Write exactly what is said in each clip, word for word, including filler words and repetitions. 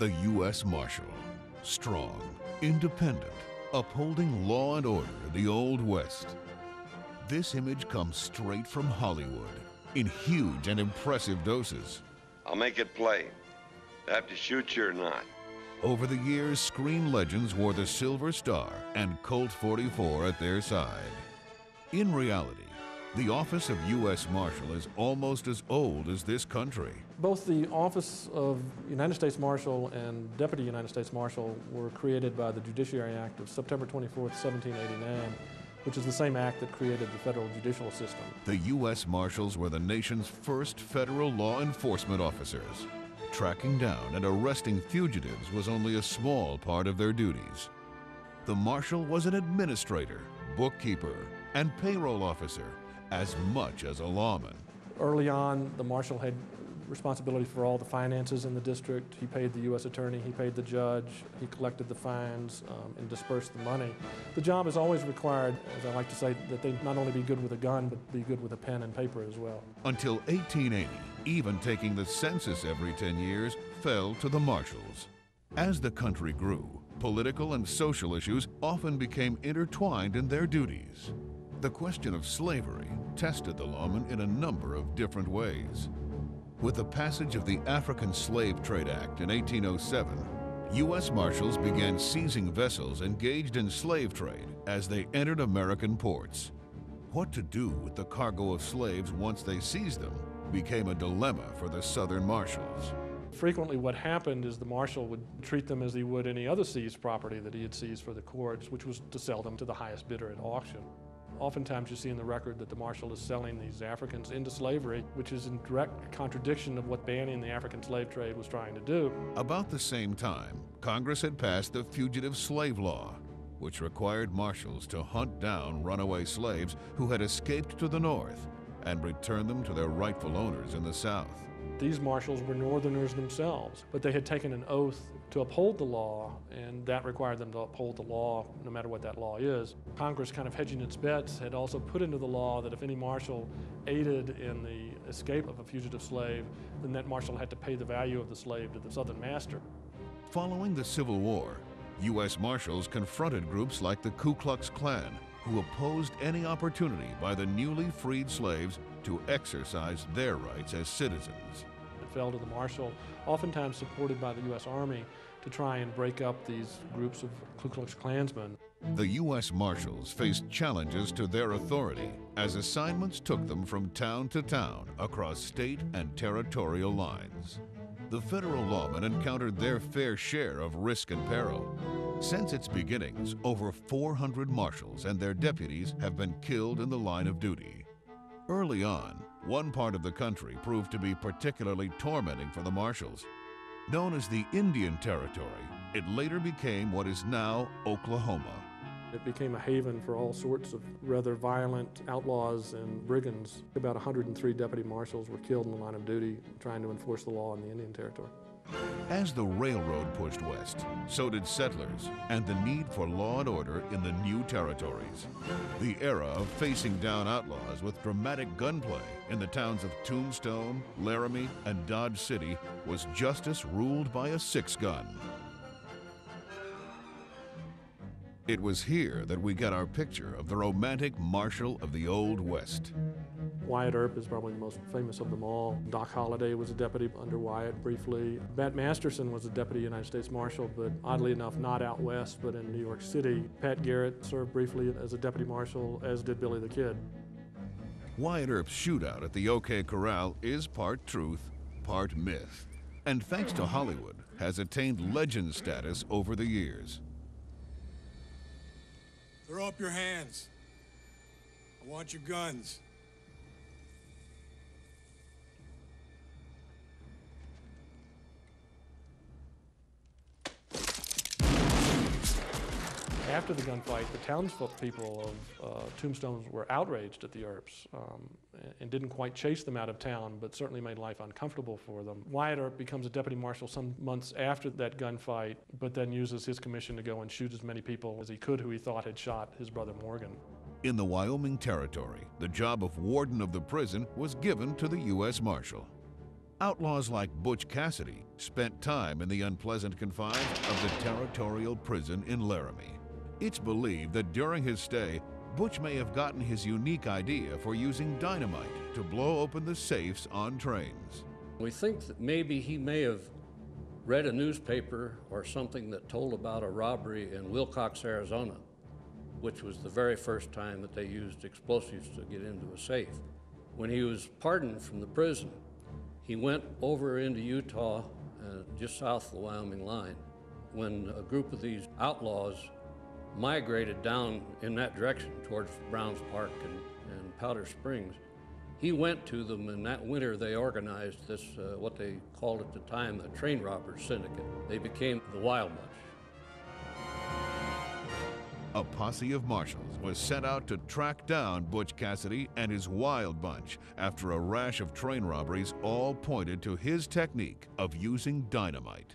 The U S Marshal, strong, independent, upholding law and order in the Old West. This image comes straight from Hollywood in huge and impressive doses. I'll make it play. Have to shoot you or not. Over the years, screen legends wore the Silver Star and Colt forty-four at their side. In reality, the office of U S Marshal is almost as old as this country. Both the office of United States Marshal and Deputy United States Marshal were created by the Judiciary Act of September twenty-fourth, seventeen eighty-nine, which is the same act that created the federal judicial system. The U S Marshals were the nation's first federal law enforcement officers. Tracking down and arresting fugitives was only a small part of their duties. The Marshal was an administrator, bookkeeper, and payroll officer, as much as a lawman. Early on, the Marshal had responsibility for all the finances in the district. He paid the U S attorney, he paid the judge, he collected the fines, um, and dispersed the money. The job has always required, as I like to say, that they not only be good with a gun, but be good with a pen and paper as well. Until eighteen eighty, even taking the census every ten years fell to the Marshals. As the country grew, political and social issues often became intertwined in their duties. The question of slavery tested the lawmen in a number of different ways. With the passage of the African Slave Trade Act in eighteen oh seven, U S Marshals began seizing vessels engaged in slave trade as they entered American ports. What to do with the cargo of slaves once they seized them became a dilemma for the Southern Marshals. Frequently what happened is the Marshal would treat them as he would any other seized property that he had seized for the courts, which was to sell them to the highest bidder at auction. Oftentimes you see in the record that the Marshal is selling these Africans into slavery, which is in direct contradiction of what banning the African slave trade was trying to do. About the same time, Congress had passed the Fugitive Slave Law, which required marshals to hunt down runaway slaves who had escaped to the north and return them to their rightful owners in the south. These marshals were Northerners themselves, but they had taken an oath to uphold the law, and that required them to uphold the law no matter what that law is. Congress, kind of hedging its bets, had also put into the law that if any marshal aided in the escape of a fugitive slave, then that marshal had to pay the value of the slave to the Southern master. Following the Civil War, U S Marshals confronted groups like the Ku Klux Klan, who opposed any opportunity by the newly freed slaves to exercise their rights as citizens. It fell to the Marshal, oftentimes supported by the U S Army, to try and break up these groups of Ku Klux Klansmen. The U S Marshals faced challenges to their authority as assignments took them from town to town across state and territorial lines. The federal lawmen encountered their fair share of risk and peril. Since its beginnings, over four hundred marshals and their deputies have been killed in the line of duty. Early on, one part of the country proved to be particularly tormenting for the marshals. Known as the Indian Territory, it later became what is now Oklahoma. It became a haven for all sorts of rather violent outlaws and brigands. About one hundred three deputy marshals were killed in the line of duty trying to enforce the law in the Indian Territory. As the railroad pushed west, so did settlers and the need for law and order in the new territories. The era of facing down outlaws with dramatic gunplay in the towns of Tombstone, Laramie, and Dodge City was justice ruled by a six-gun. It was here that we get our picture of the romantic marshal of the Old West. Wyatt Earp is probably the most famous of them all. Doc Holliday was a deputy under Wyatt briefly. Bat Masterson was a deputy United States Marshal, but oddly enough, not out west, but in New York City. Pat Garrett served briefly as a deputy marshal, as did Billy the Kid. Wyatt Earp's shootout at the OK Corral is part truth, part myth, and thanks to Hollywood, has attained legend status over the years. Throw up your hands. I want your guns. After the gunfight, the townspeople of uh, Tombstone were outraged at the Earps um, and didn't quite chase them out of town, but certainly made life uncomfortable for them. Wyatt Earp becomes a deputy marshal some months after that gunfight, but then uses his commission to go and shoot as many people as he could who he thought had shot his brother Morgan. In the Wyoming Territory, the job of warden of the prison was given to the U S Marshal. Outlaws like Butch Cassidy spent time in the unpleasant confines of the territorial prison in Laramie. It's believed that during his stay, Butch may have gotten his unique idea for using dynamite to blow open the safes on trains. We think that maybe he may have read a newspaper or something that told about a robbery in Wilcox, Arizona, which was the very first time that they used explosives to get into a safe. When he was pardoned from the prison, he went over into Utah, uh, just south of the Wyoming line. When a group of these outlaws migrated down in that direction towards Browns Park and, and Powder Springs, he went to them, and that winter they organized this, uh, what they called at the time, the Train Robbers Syndicate. They became the Wild Bunch. A posse of marshals was sent out to track down Butch Cassidy and his Wild Bunch after a rash of train robberies all pointed to his technique of using dynamite.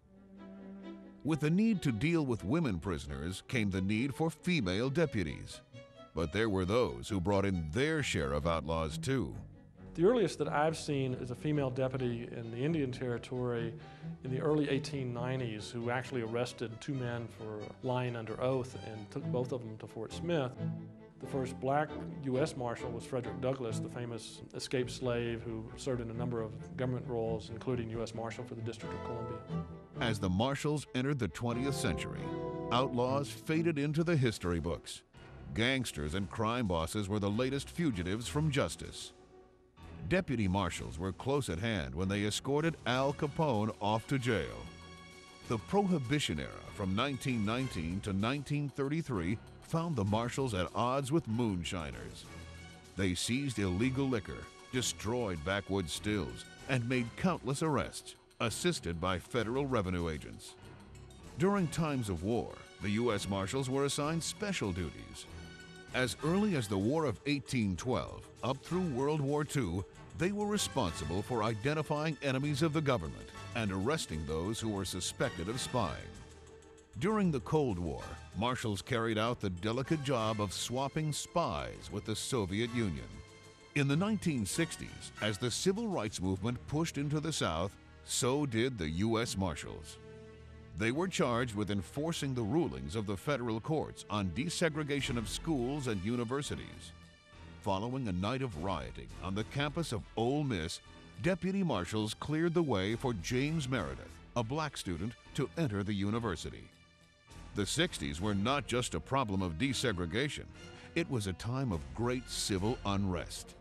With the need to deal with women prisoners came the need for female deputies. But there were those who brought in their share of outlaws too. The earliest that I've seen is a female deputy in the Indian Territory in the early eighteen nineties who actually arrested two men for lying under oath and took both of them to Fort Smith. The first black U S Marshal was Frederick Douglass, the famous escaped slave who served in a number of government roles, including U S Marshal for the District of Columbia. As the marshals entered the twentieth century, outlaws faded into the history books. Gangsters and crime bosses were the latest fugitives from justice. Deputy marshals were close at hand when they escorted Al Capone off to jail. The Prohibition era from nineteen nineteen to nineteen thirty-three found the marshals at odds with moonshiners. They seized illegal liquor, destroyed backwoods stills, and made countless arrests, assisted by federal revenue agents. During times of war, the U S Marshals were assigned special duties. As early as the War of eighteen twelve, up through World War Two, they were responsible for identifying enemies of the government and arresting those who were suspected of spying. During the Cold War, marshals carried out the delicate job of swapping spies with the Soviet Union. In the nineteen sixties, as the civil rights movement pushed into the South, so did the U S Marshals. They were charged with enforcing the rulings of the federal courts on desegregation of schools and universities. Following a night of rioting on the campus of Ole Miss, deputy marshals cleared the way for James Meredith, a black student, to enter the university. The sixties were not just a problem of desegregation, it was a time of great civil unrest.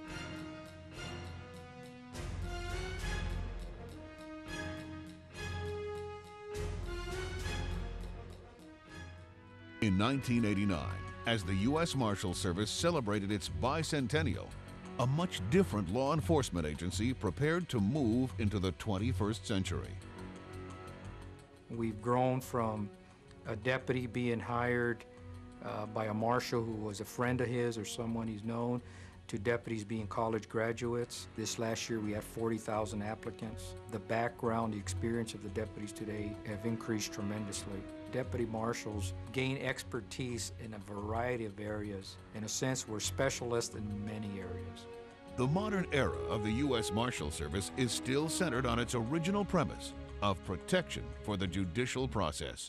In nineteen eighty-nine, as the U S Marshal Service celebrated its bicentennial, a much different law enforcement agency prepared to move into the twenty-first century. We've grown from a deputy being hired uh, by a marshal who was a friend of his or someone he's known, to deputies being college graduates. This last year we had forty thousand applicants. The background, the experience of the deputies today have increased tremendously. Deputy marshals gain expertise in a variety of areas. In a sense, we're specialists in many areas. The modern era of the U S Marshal Service is still centered on its original premise of protection for the judicial process.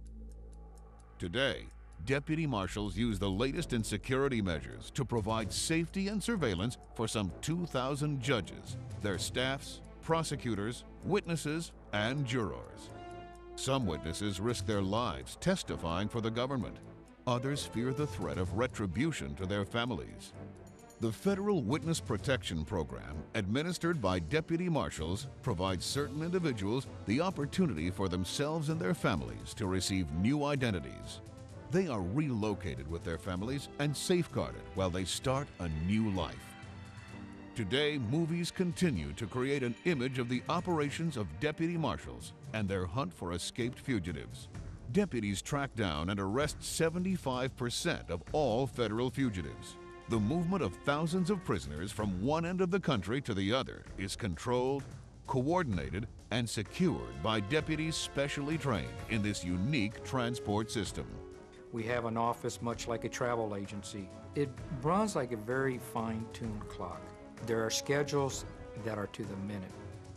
Today, deputy marshals use the latest in security measures to provide safety and surveillance for some two thousand judges, their staffs, prosecutors, witnesses, and jurors. Some witnesses risk their lives testifying for the government. Others fear the threat of retribution to their families. The Federal Witness Protection Program, administered by deputy marshals, provides certain individuals the opportunity for themselves and their families to receive new identities. They are relocated with their families and safeguarded while they start a new life. Today, movies continue to create an image of the operations of deputy marshals and their hunt for escaped fugitives. Deputies track down and arrest seventy-five percent of all federal fugitives. The movement of thousands of prisoners from one end of the country to the other is controlled, coordinated, and secured by deputies specially trained in this unique transport system. We have an office much like a travel agency. It runs like a very fine-tuned clock. There are schedules that are to the minute.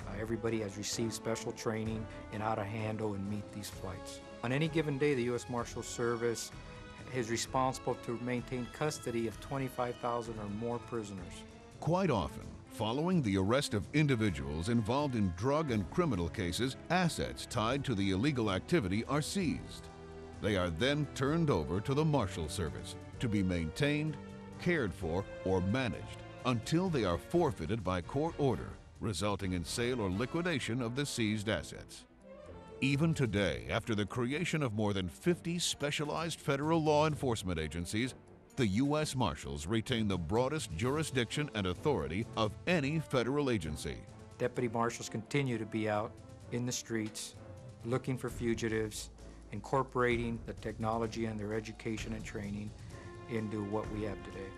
Uh, everybody has received special training in how to handle and meet these flights. On any given day, the U S Marshals Service is responsible to maintain custody of twenty-five thousand or more prisoners. Quite often, following the arrest of individuals involved in drug and criminal cases, assets tied to the illegal activity are seized. They are then turned over to the Marshals Service to be maintained, cared for, or managed until they are forfeited by court order, resulting in sale or liquidation of the seized assets. Even today, after the creation of more than fifty specialized federal law enforcement agencies, the U S Marshals retain the broadest jurisdiction and authority of any federal agency. Deputy marshals continue to be out in the streets looking for fugitives, incorporating the technology and their education and training into what we have today.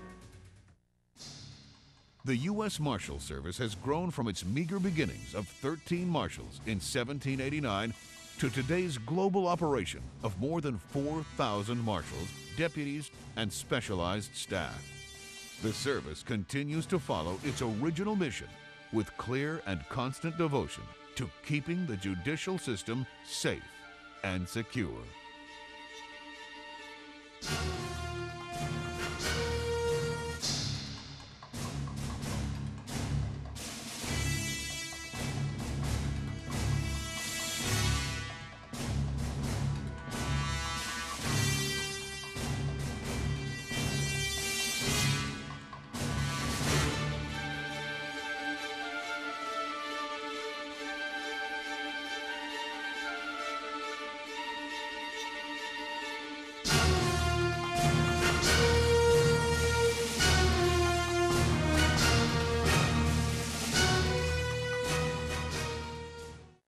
The U S Marshal Service has grown from its meager beginnings of thirteen marshals in seventeen eighty-nine to today's global operation of more than four thousand marshals, deputies, and specialized staff. The service continues to follow its original mission with clear and constant devotion to keeping the judicial system safe and secure.